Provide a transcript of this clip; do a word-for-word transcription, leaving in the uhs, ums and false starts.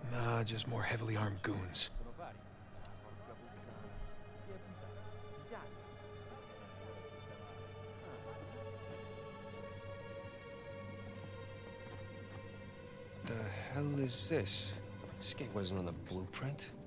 Nah, just more heavily armed goons. The hell is this? This gate wasn't on the blueprint.